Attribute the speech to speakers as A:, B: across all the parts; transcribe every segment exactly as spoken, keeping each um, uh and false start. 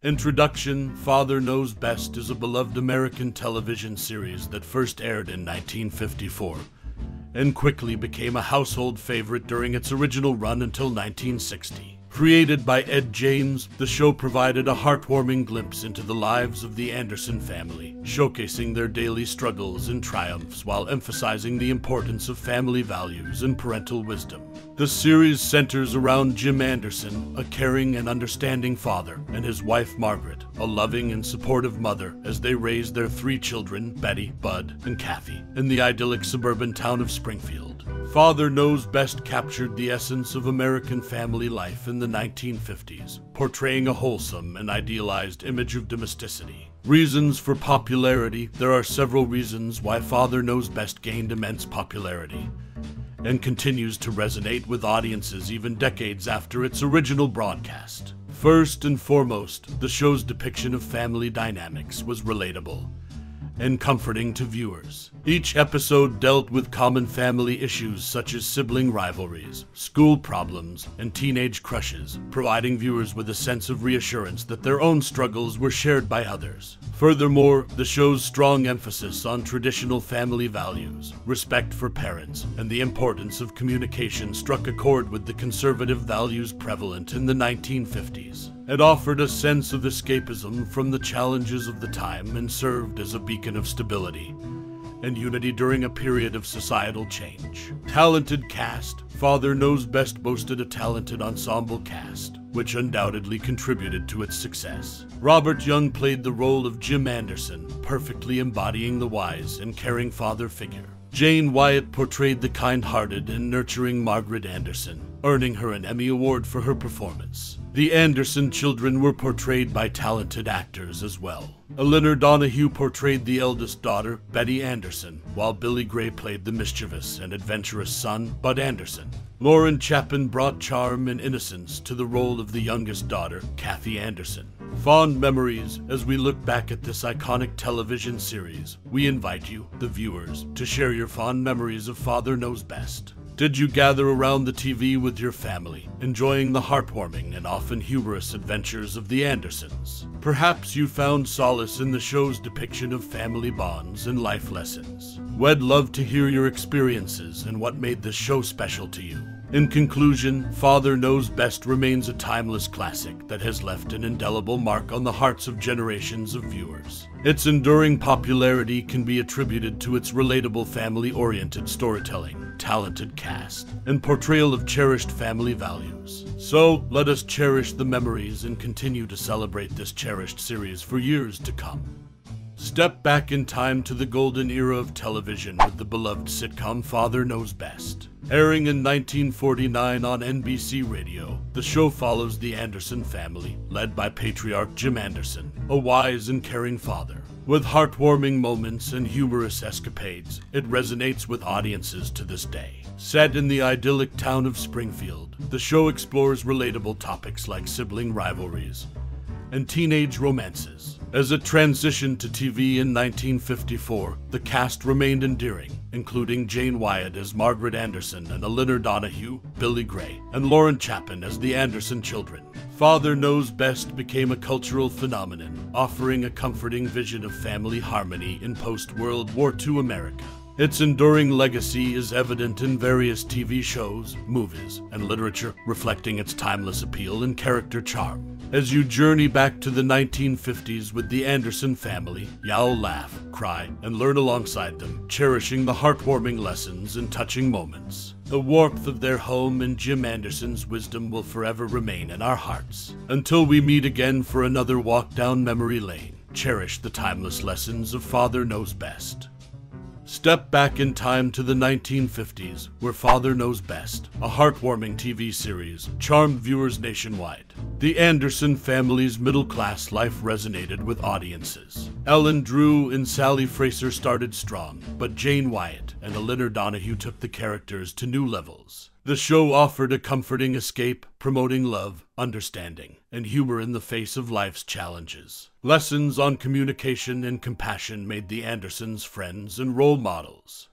A: Introduction: Father Knows Best is a beloved American television series that first aired in nineteen fifty-four and quickly became a household favorite during its original run until nineteen sixty. Created by Ed James, the show provided a heartwarming glimpse into the lives of the Anderson family, showcasing their daily struggles and triumphs while emphasizing the importance of family values and parental wisdom. The series centers around Jim Anderson, a caring and understanding father, and his wife Margaret, a loving and supportive mother, as they raise their three children, Betty, Bud, and Kathy, in the idyllic suburban town of Springfield. Father Knows Best captured the essence of American family life in the nineteen fifties, portraying a wholesome and idealized image of domesticity. Reasons for popularity: there are several reasons why Father Knows Best gained immense popularity and continues to resonate with audiences even decades after its original broadcast. First and foremost, the show's depiction of family dynamics was relatable and comforting to viewers. Each episode dealt with common family issues such as sibling rivalries, school problems, and teenage crushes, providing viewers with a sense of reassurance that their own struggles were shared by others. Furthermore, the show's strong emphasis on traditional family values, respect for parents, and the importance of communication struck a chord with the conservative values prevalent in the nineteen fifties. It offered a sense of escapism from the challenges of the time and served as a beacon of stability and unity during a period of societal change. Talented cast: Father Knows Best boasted a talented ensemble cast, which undoubtedly contributed to its success. Robert Young played the role of Jim Anderson, perfectly embodying the wise and caring father figure. Jane Wyatt portrayed the kind-hearted and nurturing Margaret Anderson, earning her an Emmy Award for her performance. The Anderson children were portrayed by talented actors as well. Eleanor Donahue portrayed the eldest daughter, Betty Anderson, while Billy Gray played the mischievous and adventurous son, Bud Anderson. Lauren Chapin brought charm and innocence to the role of the youngest daughter, Kathy Anderson. Fond memories: as we look back at this iconic television series, we invite you, the viewers, to share your fond memories of Father Knows Best. Did you gather around the T V with your family, enjoying the heartwarming and often humorous adventures of the Andersons? Perhaps you found solace in the show's depiction of family bonds and life lessons. We'd love to hear your experiences and what made the show special to you. In conclusion, Father Knows Best remains a timeless classic that has left an indelible mark on the hearts of generations of viewers. Its enduring popularity can be attributed to its relatable family-oriented storytelling, talented cast, and portrayal of cherished family values. So, let us cherish the memories and continue to celebrate this cherished series for years to come. Step back in time to the golden era of television with the beloved sitcom Father Knows Best. Airing in nineteen forty-nine on N B C Radio, the show follows the Anderson family, led by patriarch Jim Anderson, a wise and caring father. With heartwarming moments and humorous escapades, it resonates with audiences to this day. Set in the idyllic town of Springfield, the show explores relatable topics like sibling rivalries and teenage romances. As it transitioned to T V in nineteen fifty-four, the cast remained endearing, including Jane Wyatt as Margaret Anderson and Eleanor Donahue, Billy Gray, and Lauren Chapin as the Anderson children. Father Knows Best became a cultural phenomenon, offering a comforting vision of family harmony in post-World War Two America. Its enduring legacy is evident in various T V shows, movies, and literature, reflecting its timeless appeal and character charm. As you journey back to the nineteen fifties with the Anderson family, you'll laugh, cry, and learn alongside them, cherishing the heartwarming lessons and touching moments. The warmth of their home and Jim Anderson's wisdom will forever remain in our hearts. Until we meet again for another walk down memory lane, cherish the timeless lessons of Father Knows Best. Step back in time to the nineteen fifties, where Father Knows Best, a heartwarming T V series, charmed viewers nationwide. The Anderson family's middle-class life resonated with audiences. Ellen Drew and Sally Fraser started strong, but Jane Wyatt and Eleanor Donahue took the characters to new levels. The show offered a comforting escape, promoting love, understanding, and humor in the face of life's challenges. Lessons on communication and compassion made the Andersons friends and role models.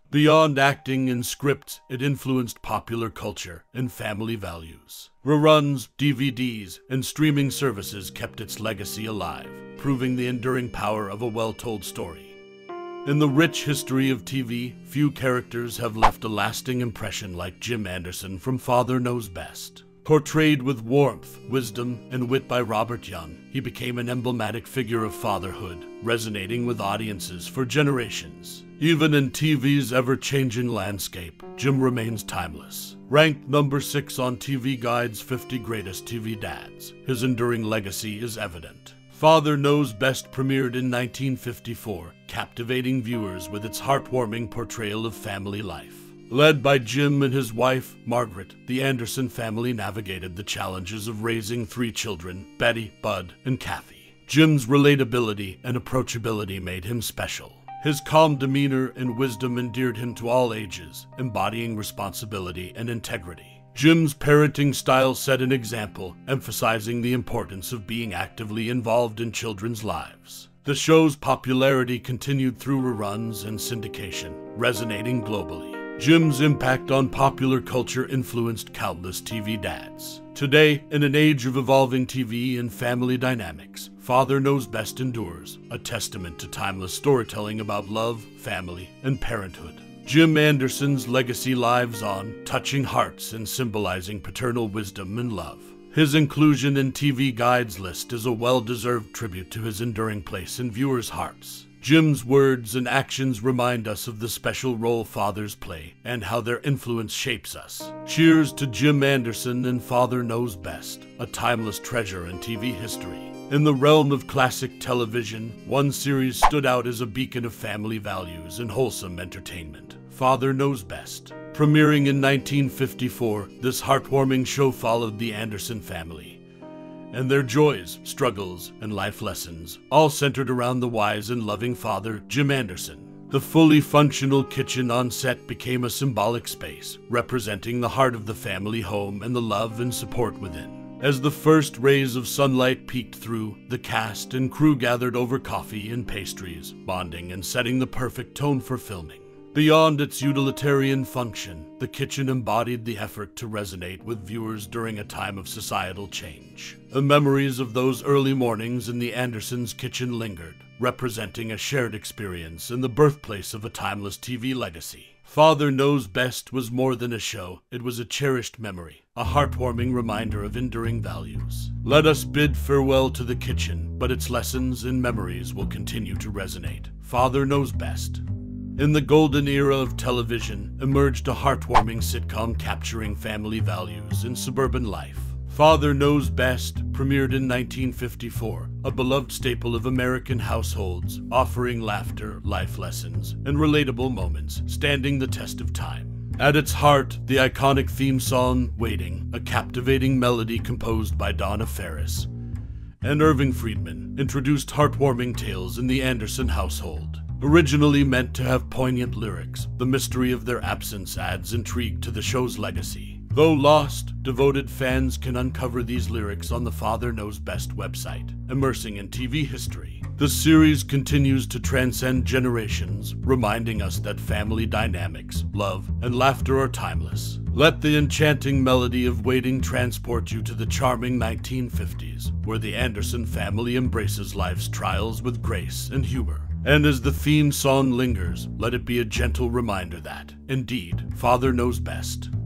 A: Beyond acting and scripts, it influenced popular culture and family values. Reruns, D V Ds, and streaming services kept its legacy alive, proving the enduring power of a well-told story. In the rich history of T V, few characters have left a lasting impression like Jim Anderson from Father Knows Best. Portrayed with warmth, wisdom, and wit by Robert Young, he became an emblematic figure of fatherhood, resonating with audiences for generations. Even in T V's ever-changing landscape, Jim remains timeless. Ranked number six on T V Guide's fifty Greatest T V Dads, his enduring legacy is evident. Father Knows Best premiered in nineteen fifty-four, captivating viewers with its heartwarming portrayal of family life. Led by Jim and his wife, Margaret, the Anderson family navigated the challenges of raising three children, Betty, Bud, and Kathy. Jim's relatability and approachability made him special. His calm demeanor and wisdom endeared him to all ages, embodying responsibility and integrity. Jim's parenting style set an example, emphasizing the importance of being actively involved in children's lives. The show's popularity continued through reruns and syndication, resonating globally. Jim's impact on popular culture influenced countless T V dads. Today, in an age of evolving T V and family dynamics, Father Knows Best endures, a testament to timeless storytelling about love, family, and parenthood. Jim Anderson's legacy lives on, touching hearts and symbolizing paternal wisdom and love. His inclusion in T V Guide's list is a well-deserved tribute to his enduring place in viewers' hearts. Jim's words and actions remind us of the special role fathers play and how their influence shapes us. Cheers to Jim Anderson and Father Knows Best, a timeless treasure in T V history. In the realm of classic television, one series stood out as a beacon of family values and wholesome entertainment. Father Knows Best. Premiering in nineteen fifty-four, this heartwarming show followed the Anderson family and their joys, struggles, and life lessons, all centered around the wise and loving father, Jim Anderson. The fully functional kitchen on set became a symbolic space, representing the heart of the family home and the love and support within. As the first rays of sunlight peeked through, the cast and crew gathered over coffee and pastries, bonding and setting the perfect tone for filming. Beyond its utilitarian function, the kitchen embodied the effort to resonate with viewers during a time of societal change. The memories of those early mornings in the Andersons' kitchen lingered, representing a shared experience and the birthplace of a timeless T V legacy. Father Knows Best was more than a show, it was a cherished memory, a heartwarming reminder of enduring values. Let us bid farewell to the kitchen, but its lessons and memories will continue to resonate. Father Knows Best. In the golden era of television, emerged a heartwarming sitcom capturing family values in suburban life. Father Knows Best premiered in nineteen fifty-four, a beloved staple of American households, offering laughter, life lessons, and relatable moments, standing the test of time. At its heart, the iconic theme song, Waiting, a captivating melody composed by Donna Ferris and Irving Friedman, introduced heartwarming tales in the Anderson household. Originally meant to have poignant lyrics, the mystery of their absence adds intrigue to the show's legacy. Though lost, devoted fans can uncover these lyrics on the Father Knows Best website, immersing in T V history. The series continues to transcend generations, reminding us that family dynamics, love, and laughter are timeless. Let the enchanting melody of Waiting transport you to the charming nineteen fifties, where the Anderson family embraces life's trials with grace and humor. And as the theme song lingers, let it be a gentle reminder that, indeed, Father Knows Best.